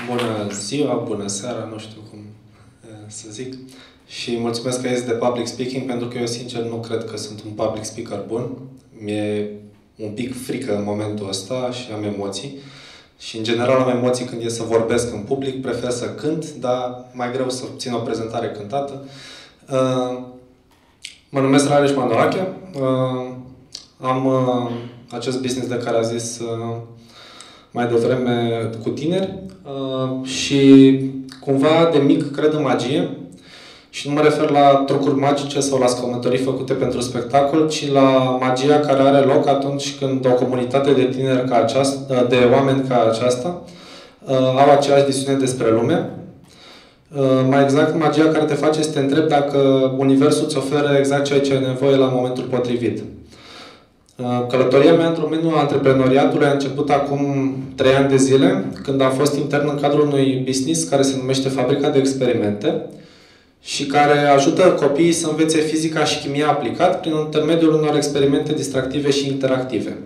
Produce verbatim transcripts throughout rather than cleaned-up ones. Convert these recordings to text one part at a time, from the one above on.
Bună ziua, bună seara, nu știu cum să zic. Și mulțumesc că ești de public speaking, pentru că eu, sincer, nu cred că sunt un public speaker bun. Mi-e un pic frică în momentul ăsta și am emoții. Și, în general, am emoții când e să vorbesc în public. Prefer să cânt, dar mai greu să țin o prezentare cântată. Mă numesc Rareș Mandorache. Am acest business de care a zis mai devreme cu tineri și cumva de mic cred în magie și nu mă refer la trucuri magice sau la scămătorii făcute pentru spectacol, ci la magia care are loc atunci când o comunitate de tineri ca aceasta, de oameni ca aceasta au aceeași visiune despre lume. Mai exact, magia care te face să te întrebi dacă universul îți oferă exact ceea ce ai nevoie la momentul potrivit. Călătoria mea în domeniul antreprenoriatului a început acum trei ani de zile, când am fost intern în cadrul unui business care se numește Fabrica de Experimente și care ajută copiii să învețe fizica și chimia aplicat prin intermediul unor experimente distractive și interactive.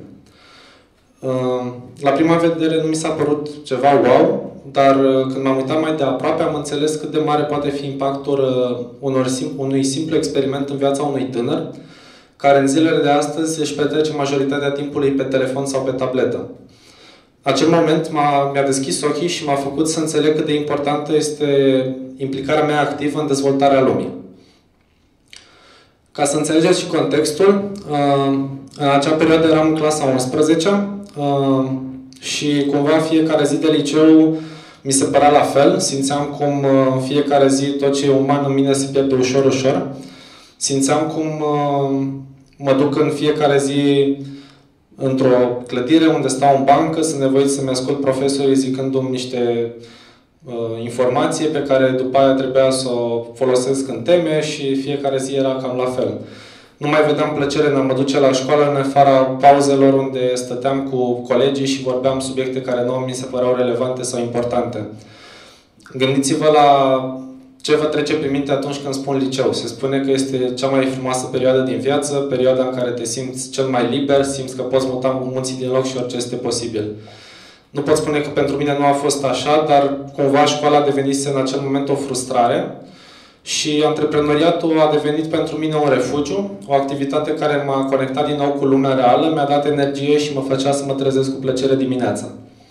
La prima vedere nu mi s-a părut ceva wow, dar când m-am uitat mai de aproape am înțeles cât de mare poate fi impactul unor sim- unui simplu experiment în viața unui tânăr, care în zilele de astăzi își petrece majoritatea timpului pe telefon sau pe tabletă. Acel moment mi-a deschis ochii și m-a făcut să înțeleg cât de importantă este implicarea mea activă în dezvoltarea lumii. Ca să înțelegeți și contextul, în acea perioadă eram în clasa a unsprezecea și cumva fiecare zi de liceu mi se părea la fel. Simțeam cum fiecare zi tot ce e uman în mine se pierde ușor, ușor. Simțeam cum mă duc în fiecare zi într-o clădire unde stau în bancă, sunt nevoit să-mi ascult profesorii zicându-mi niște uh, informații pe care după aia trebuia să o folosesc în teme și fiecare zi era cam la fel. Nu mai vedeam plăcere în a mă duce la școală în afara pauzelor unde stăteam cu colegii și vorbeam subiecte care nu mi se păreau relevante sau importante. Gândiți-vă la ce vă trece prin minte atunci când spun liceu. Se spune că este cea mai frumoasă perioadă din viață, perioada în care te simți cel mai liber, simți că poți muta munții din loc și orice este posibil. Nu pot spune că pentru mine nu a fost așa, dar cumva școala devenise în acel moment o frustrare și antreprenoriatul a devenit pentru mine un refugiu, o activitate care m-a conectat din nou cu lumea reală, mi-a dat energie și mă făcea să mă trezesc cu plăcere dimineața.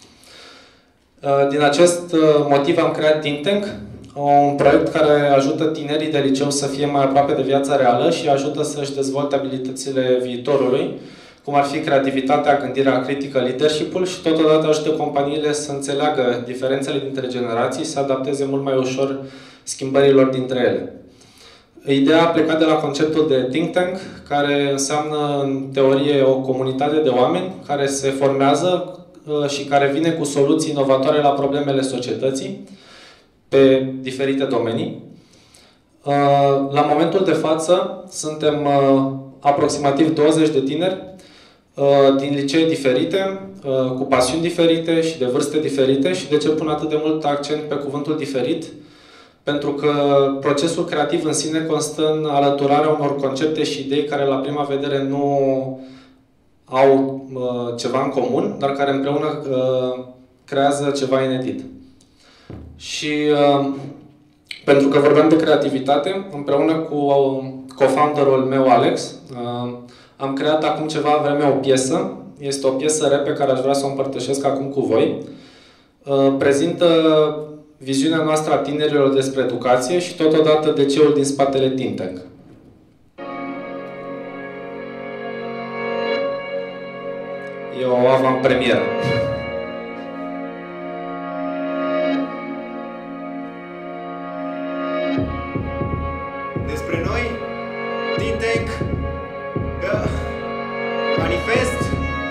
Din acest motiv am creat Think Tank, un proiect care ajută tinerii de liceu să fie mai aproape de viața reală și ajută să-și dezvolte abilitățile viitorului, cum ar fi creativitatea, gândirea critică, leadership-ul și totodată ajută companiile să înțeleagă diferențele dintre generații, să adapteze mult mai ușor schimbărilor dintre ele. Ideea a plecat de la conceptul de think tank, care înseamnă în teorie o comunitate de oameni care se formează și care vine cu soluții inovatoare la problemele societății pe diferite domenii. La momentul de față suntem aproximativ douăzeci de tineri din licee diferite, cu pasiuni diferite și de vârste diferite. Și de ce pun atât de mult accent pe cuvântul diferit? Pentru că procesul creativ în sine constă în alăturarea unor concepte și idei care la prima vedere nu au ceva în comun, dar care împreună creează ceva inedit. Și uh, pentru că vorbeam de creativitate, împreună cu co-founderul meu, Alex, uh, am creat acum ceva vreme o piesă. Este o piesă rap pe care aș vrea să o împărtășesc acum cu voi. Uh, prezintă viziunea noastră a tinerilor despre educație și totodată de ceul din spatele Think Tank. E o avantpremieră. Despre noi, Think Tank, yeah. Manifest,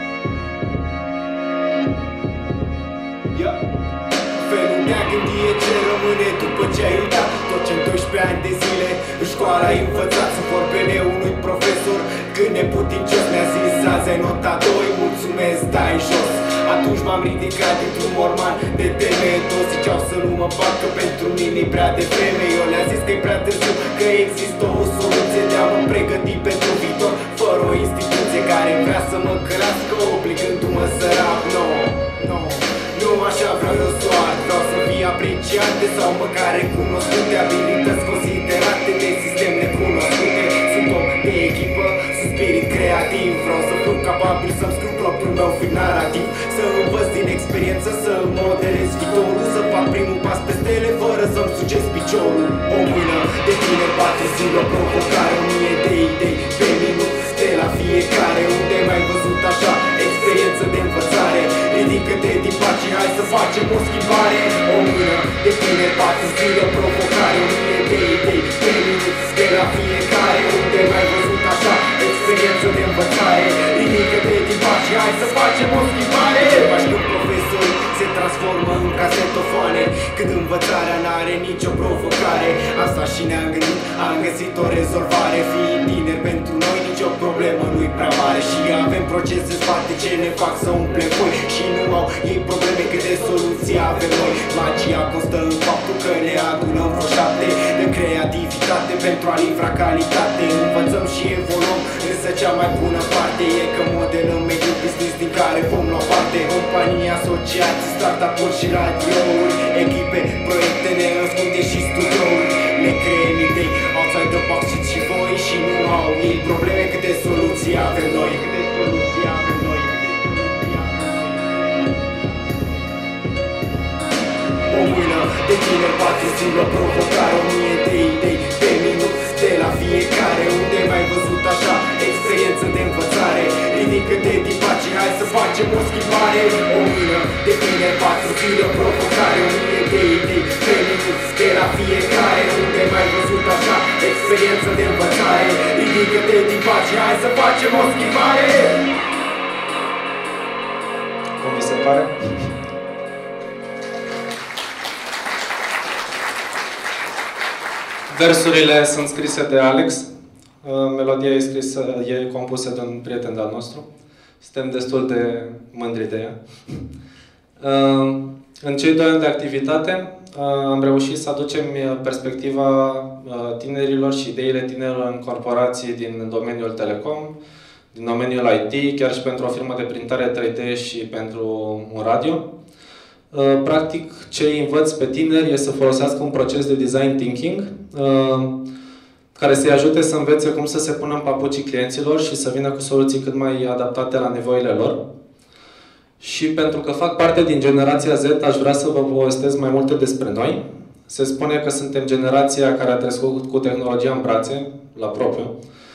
yeah. Felul de a gândi e ce rămâne după ce ai uitat tot ce în doisprezece ani de zile în școală ai învățat. Să vorbele unui profesor când neputincios mi-a zis: azi ai nota doi, mulțumesc, dai jos. Atunci m-am ridicat dintr-un morman de teme. Toți ziceau să nu mă fac, că pentru mine e prea devreme. Eu le-am zis că e prea târziu, că există o soluție de a mă pregăti pentru viitor, fără o instituție care vrea să mă cărească, obligându-mă să rap. No, no, nu așa vreau eu să o ard. Vreau să fie măcar recunoscute, abilități considerate de sistem necunoscute. Sunt om de echipă, sunt spirit creativ, vreau să fiu capabil să-mi scriu propriul meu film narrativ, să învăț din experiență, să modelez viitorul, să fac primul pas pe stele fără să-mi succes piciorul. O mână de tine, patru zile, o provocare, o mie de idei pe minut, stela fiecare. Unde mai văzut așa experiență de învățare? Ridică-te din pat și hai să facem o schimbare. O mână de tine, patru zile, o provocare, o mie de idei pe minut, stela fiecare. Unde mai văzut așa experiență de învățare? Ridică-te din pat și hai să facem o schimbare. Faci când profesorul se transformă în casetofoane, când învățarea n-are nicio provocare. Asta și ne-am gândit, am găsit o rezolvare. Fiind tineri, pentru noi nicio problemă nu-i prea mare. Și avem procese în spate ce ne fac să umplem foi. Și nu au ei probleme câte soluții avem noi. Magia constă în faptul că ne adunăm vreo șapte de creativitate pentru a livra calitate. Învățăm și evoluăm, însă cea mai bună parte e că modelăm mediul business din care vom lua parte. Companii, asociații, startup-uri și radiouri, echipe, proiecte nenăscute și studiouri. Ne creăm idei outside the box și voi. Și nu au ei probleme câte soluții avem noi. Câte soluții avem noi. O mână de tine, patru zile, o provocare, o mie de idei pe minut, stela fiecare. Unde mai văzut așa experiență de învățare? Ridică-te din pat și hai să facem o schimbare. O mână de tine, patru zile, o provocare, o mie de idei pe minut, stela fiecare. Unde mai văzut așa experiență de învățare? Ridică-te din pat și hai să facem o schimbare. Cum vi se pare? Versurile sunt scrise de Alex, melodia e scrisă, e compusă de un prieten de-al nostru. Suntem destul de mândri de ea. În cei doi ani de activitate am reușit să aducem perspectiva tinerilor și ideile tinerilor în corporații din domeniul telecom, din domeniul I T, chiar și pentru o firmă de printare trei D și pentru un radio. Practic, ce îi învăț pe tineri este să folosească un proces de design thinking care să-i ajute să învețe cum să se pună în papucii clienților și să vină cu soluții cât mai adaptate la nevoile lor. Și pentru că fac parte din generația Z, aș vrea să vă povestesc mai multe despre noi. Se spune că suntem generația care a crescut cu tehnologia în brațe, la propriu.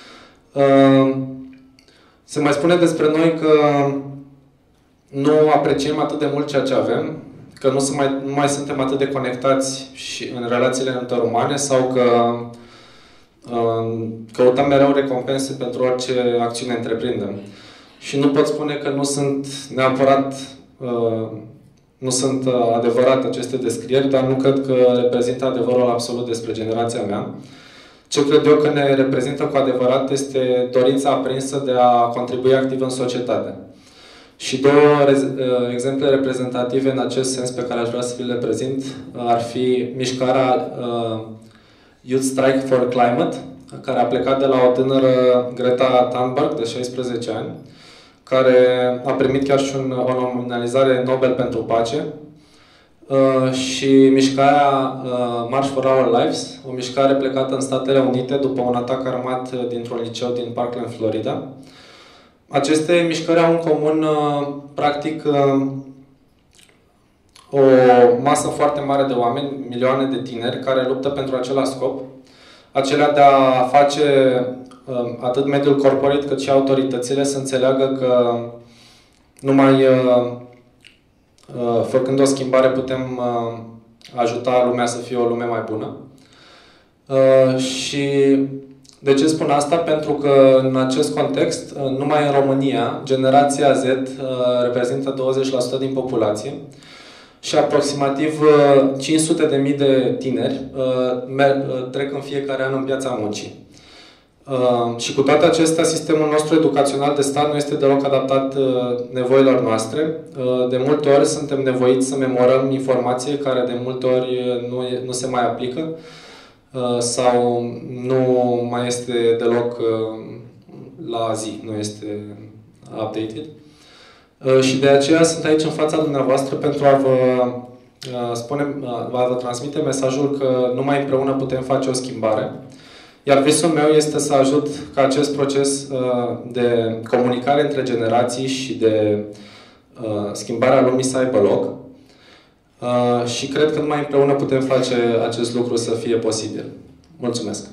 Se mai spune despre noi că nu apreciem atât de mult ceea ce avem, că nu, mai, nu mai suntem atât de conectați și în relațiile interumane sau că uh, căutăm mereu recompense pentru orice acțiune întreprindem. Și nu pot spune că nu sunt neapărat uh, nu sunt uh, adevărate aceste descrieri, dar nu cred că reprezintă adevărul absolut despre generația mea. Ce cred eu că ne reprezintă cu adevărat este dorința aprinsă de a contribui activ în societate. Și două exemple reprezentative în acest sens pe care aș vrea să vi le prezint ar fi mișcarea uh, Youth Strike for Climate, care a plecat de la o tânără, Greta Thunberg, de șaisprezece ani, care a primit chiar și un, o nominalizare Nobel pentru pace, uh, și mișcarea uh, March for Our Lives, o mișcare plecată în Statele Unite după un atac armat dintr-un liceu din Parkland, Florida. Aceste mișcări au în comun, practic, o masă foarte mare de oameni, milioane de tineri, care luptă pentru același scop, acela de a face atât mediul corporate cât și autoritățile să înțeleagă că numai făcând o schimbare putem ajuta lumea să fie o lume mai bună. Și de ce spun asta? Pentru că în acest context, numai în România, generația Z reprezintă douăzeci la sută din populație și aproximativ cinci sute de mii de tineri trec în fiecare an în piața muncii. Și cu toate acestea, sistemul nostru educațional de stat nu este deloc adaptat nevoilor noastre. De multe ori suntem nevoiți să memorăm informație care de multe ori nu, nu se mai aplică sau nu mai este deloc la zi, nu este updated. Și de aceea sunt aici în fața dumneavoastră pentru a vă spune, vă transmite mesajul că numai împreună putem face o schimbare. Iar visul meu este să ajut ca acest proces de comunicare între generații și de schimbarea lumii să aibă loc. Și cred că numai împreună putem face acest lucru să fie posibil. Mulțumesc!